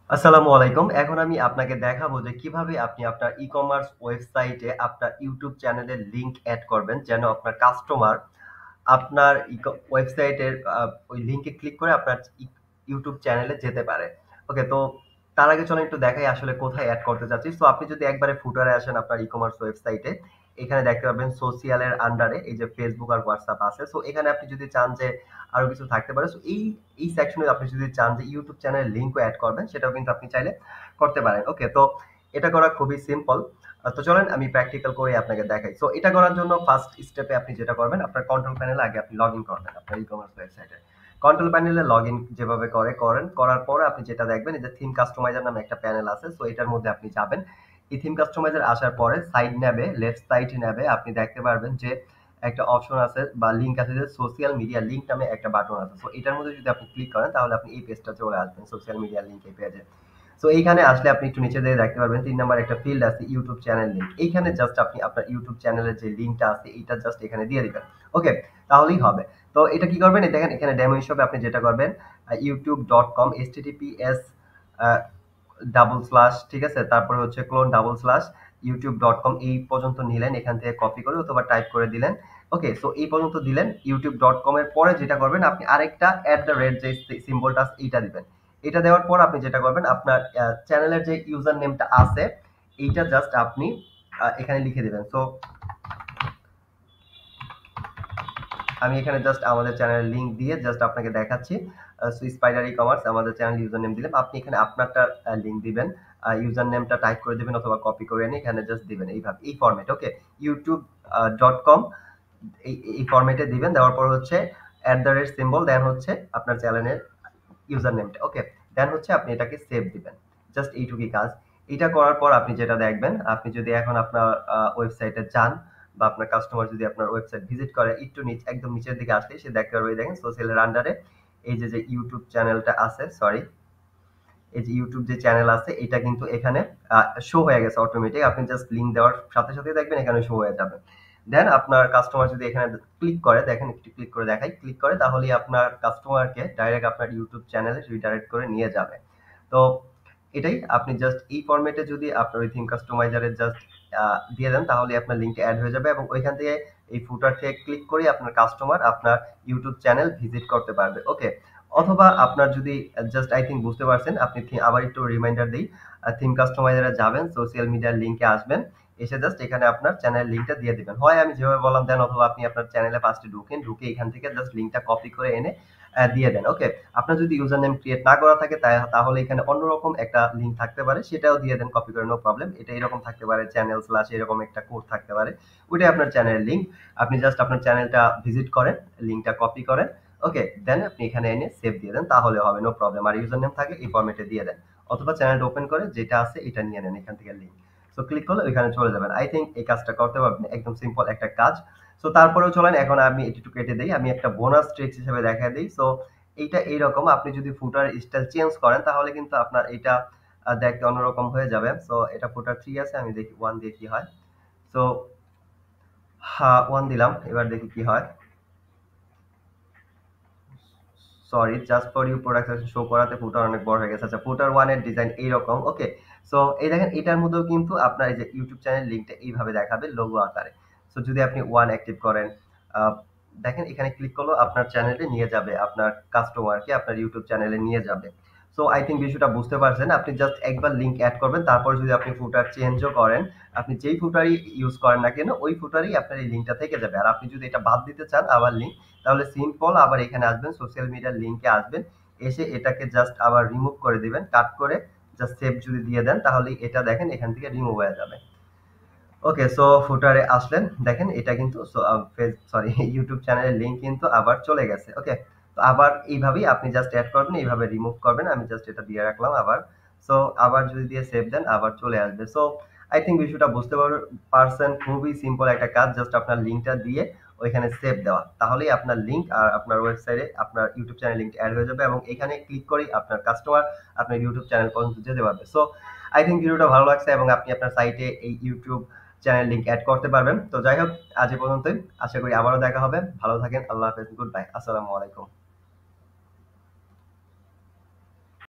আসসালামু আলাইকুম। এখন আমি আপনাকে দেখাবো যে কিভাবে আপনি আপনার ই-কমার্স ওয়েবসাইটে আপনার YouTube চ্যানেলের লিংক এড করবেন। যেন আপনার কাস্টমার আপনার ওয়েবসাইটের ওই লিংকে ক্লিক করে আপনার YouTube চ্যানেলে যেতে পারে। ওকে, তো তার আগে চলেন একটু দেখাই আসলে কোথায় এড করতে চাচ্ছি। সো আপনি যদি একবারে ফুটারে আসেন আপনার ই-কমার্স ওয়েবসাইটে, এখানে দেখতে পাবেন সোশ্যাল এর আন্ডারে এই যে Facebook আর WhatsApp আছে। সো এখানে আপনি যদি চান যে আরো কিছু থাকতে পারে। সো এই সেকশনে আপনি যদি চান যে YouTube চ্যানেলের লিংকও এড করবেন, সেটাও কিন্তু আপনি চাইলে করতে পারেন। ওকে, তো এটা করা খুবই সিম্পল। তো চলেন আমি প্র্যাকটিক্যাল করে আপনাকে দেখাই। সো এটা করার জন্য ফার্স্ট স্টেপে আপনি যেটা করবেন, আপনার কন্ট্রোল প্যানেলে আগে আপনি লগইন করবেন আপনার ই-কমার্স ওয়েবসাইটে। কন্ট্রোল প্যানেলে লগইন যেভাবে করেন, করার পরে আপনি যেটা দেখবেন এই যে থিম কাস্টমাইজার নামে একটা প্যানেল আছে। সো এটার মধ্যে আপনি যাবেন। এই থিম কাস্টমাইজার আসার পরে সাইড ন্যাবে, লেফট সাইড ন্যাবে আপনি দেখতে পারবেন যে একটা অপশন আছে বা লিংক আছে যে সোশ্যাল মিডিয়া লিংক নামে একটা বাটন আছে। সো এটার মধ্যে যদি আপনি ক্লিক করেন তাহলে আপনি এই পেজটা চলে আসবেন, সোশ্যাল মিডিয়া লিংক এই পেজে। সো এইখানে আসলে আপনি একটু নিচে দিয়ে দেখতে পারবেন ৩ নাম্বার একটা ফিল্ড আছে ইউটিউব চ্যানেল লিংক। এইখানে জাস্ট আপনি আপনার ইউটিউব চ্যানেলের যে লিংকটা আছে এইটা জাস্ট এখানে দিয়ে দিবেন। ওকে, তাহলেই হবে। তো এটা কি করবেন? এই দেখেন এখানে ডেমো হিসেবে আপনি যেটা করবেন youtube.com https ডাবল স্ল্যাশ, ঠিক আছে? তারপরে হচ্ছে ক্লোন ডাবল স্ল্যাশ youtube.com এই পর্যন্ত নিলেন, এখান থেকে কপি করে অথবা টাইপ করে দিলেন। ওকে, সো এই পর্যন্ত দিলেন। youtube.com এর পরে যেটা করবেন আপনি আরেকটা @ যে সিম্বলটা আছে এইটা দিবেন। এটা দেওয়ার পর আপনি যেটা করবেন আপনার চ্যানেলের যে ইউজার নেমটা আছে এইটা জাস্ট আপনি এখানে লিখে দিবেন। সো আমি এখানে জাস্ট আমাদের চ্যানেলের লিংক দিয়ে জাস্ট আপনাকে দেখাচ্ছি। সো স্পাইডার ই-কমার্স আমাদের চ্যানেল ইউজার নেম দিলাম। আপনি এখানে আপনারটা লিংক দিবেন। ইউজার নেমটা টাইপ করে দিবেন অথবা কপি করে এনে এখানে জাস্ট দিবেন এইভাবে, এই ফরম্যাটে। ওকে, youtube.com এই ফরম্যাটে দিবেন। দেওয়ার পর হচ্ছে সিম্বল, দেন হচ্ছে আপনার চ্যানেলের ইউজার নেমটা। ওকে, দেন হচ্ছে আপনি এটাকে সেভ দিবেন। জাস্ট এইটুকুই কাজ। এটা করার পর আপনি যেটা দেখবেন, আপনি যদি এখন আপনার ওয়েবসাইটে যান বা আপনার কাস্টমার যদি আপনার ওয়েবসাইট ভিজিট করে, একটু একদম নিচের দিকে আসলে সে দেখতে পারবে, দেখেন সোশ্যালের আন্ডারে এই যে ইউটিউব চ্যানেলটা আছে, সরি, এই যে ইউটিউব যে চ্যানেল আছে এটা কিন্তু এখানে শো হয়ে গেছে অটোমেটিক। আপনি জাস্ট লিংক দেওয়ার সাথে সাথে দেখবেন এখানে শো হয়ে যাবে। দেন আপনার কাস্টমার যদি এখানে ক্লিক করে, দেখেন একটু ক্লিক করে দেখাই, ক্লিক করে তাহলেই আপনার কাস্টমারকে ডাইরেক্ট আপনার ইউটিউব চ্যানেলে রিডাইরেক্ট করে নিয়ে যাবে। তো এটাই, আপনি জাস্ট এই ফরম্যাটে যদি আপনার ওই থিম কাস্টমাইজারে জাস্ট দিয়ে দেন তাহলে আপনার লিঙ্কটা অ্যাড হয়ে যাবে এবং ওইখান থেকে এই ফুটার থেকে ক্লিক করে আপনার কাস্টমার আপনার ইউটিউব চ্যানেল ভিজিট করতে পারবে। ওকে, অথবা আপনার যদি জাস্ট আই থিঙ্ক বুঝতে পারছেন, আপনি আবার একটু রিমাইন্ডার দিই, থিম কাস্টমাইজারে যাবেন, সোশ্যাল মিডিয়ার লিঙ্কে আসবেন, এসে জাস্ট এখানে আপনার চ্যানেল লিঙ্কটা দিয়ে দিবেন। হয় আমি যেভাবে বললাম দেন, অথবা আপনি আপনার চ্যানেলে ফার্স্টে ঢুকেন, ঢুকে এখান থেকে জাস্ট লিঙ্কটা কপি করে এনে দিয়ে দেন। ওকে, আপনার যদি ইউজার নেম ক্রিয়েট না করা থাকে তাহলে এখানে অন্যরকম একটা লিঙ্ক থাকতে পারে, সেটাও দিয়ে দেন কপি করে, নো প্রবলেম। এটা এরকম থাকতে পারে চ্যানেল স্ল্যাশ এরকম একটা কোড থাকতে পারে, ওইটাই আপনার চ্যানেলের লিঙ্ক। আপনি জাস্ট আপনার চ্যানেলটা ভিজিট করেন, লিঙ্কটা কপি করেন। ওকে, দেন আপনি এখানে এনে সেভ দিয়ে দেন, তাহলে হবে, নো প্রবলেম। আর ইউজার নেম থাকলে এই ফরম্যাটে দিয়ে দেন, অথবা চ্যানেলটা ওপেন করে যেটা আছে এটা নিয়ে নেন এখান থেকে লিঙ্ক। সো ক্লিক করলে ওইখানে চলে যাবেন। আই থিঙ্ক এই কাজটা করতে পারবেন, একদম সিম্পল একটা কাজ। সো তারপরেও চলেন এখন আমি একটু কেটে দেই, আমি একটা বোনাস ট্রিক্স হিসেবে দেখা দিই। সো এইটা এইরকম, আপনি যদি ফুটার স্টাইল চেঞ্জ করেন তাহলে কিন্তু আপনার এটা দেখতে অন্যরকম হয়ে যাবে। সো এটা ফুটার 3 আছে, আমি দেখি 1 দিয়ে কি হয়। সো হ্যাঁ, 1 দিলাম, এবার দেখি কি হয়। Sorry, just for you product show করাতে ফুটার অনেক বড় হয়ে গেছে। আচ্ছা, ফুটার 1 এর ডিজাইন এইরকম। ওকে, সো এই দেখেন এটার মধ্যেও কিন্তু আপনার এই যে ইউটিউব চ্যানেল লিংকটা এইভাবে দেখাবে লোগো আকারে। সো যদি আপনি 1 অ্যাক্টিভ করেন, আহ, দেখেন এখানে ক্লিক করলেও আপনার চ্যানেলে নিয়ে যাবে, আপনার কাস্টমারকে আপনার ইউটিউব চ্যানেলে নিয়ে যাবে। সো আই থিঙ্ক বিষয়টা বুঝতে পারছেন। আপনি জাস্ট একবার লিংক অ্যাড করবেন, তারপর যদি আপনি ফুটার চেঞ্জও করেন, আপনি যেই ফুটারই ইউজ করেন না কেন ওই ফুটারই আপনার এই লিংকটা থেকে যাবে। আর আপনি যদি এটা বাদ দিতে চান আবার লিংক, তাহলে সিম্পল আবার এখানে আসবেন, সোশ্যাল মিডিয়ার লিংকে আসবেন, এসে এটাকে জাস্ট আবার রিমুভ করে দিবেন, কাট করে জাস্ট সেভ যদি দিয়ে দেন তাহলে এটা দেখেন এখান থেকে রিমুভ হয়ে যাবে। ওকে, সো ফুটারে আসলেন, দেখেন এটা কিন্তু সরি ইউটিউব চ্যানেলের লিংক কিন্তু আবার চলে গেছে। ওকে, তো আবার এইভাবেই আপনি জাস্ট অ্যাড করবেন, এইভাবে রিমুভ করবেন। আমি জাস্ট এটা দিয়ে রাখলাম আবার। সো আবার যদি দিয়ে সেভ দেন আবার চলে আসবে। সো আই থিঙ্ক বিষয়টা বুঝতে পারছেন, খুবই সিম্পল একটা কাজ, জাস্ট আপনার লিংকটা দিয়ে ওইখানে সেভ দেওয়া, তাহলেই আপনার লিংক আর আপনার ওয়েবসাইটে আপনার ইউটিউব চ্যানেল লিংক অ্যাড হয়ে যাবে এবং এখানে ক্লিক করেই আপনার কাস্টমার আপনার ইউটিউব চ্যানেল পর্যন্ত যেতে পারবে। সো আই থিঙ্ক ভিডিওটা ভালো লাগছে এবং আপনি আপনার সাইটে এই ইউটিউব চ্যানেল লিংক এড করতে পারবেন। তো যাই হোক, আজ এ পর্যন্তই। আশা করি আবারও দেখা হবে। ভালো থাকেন। আল্লাহ হাফেজ। Good bye. আসসালামু আলাইকুম।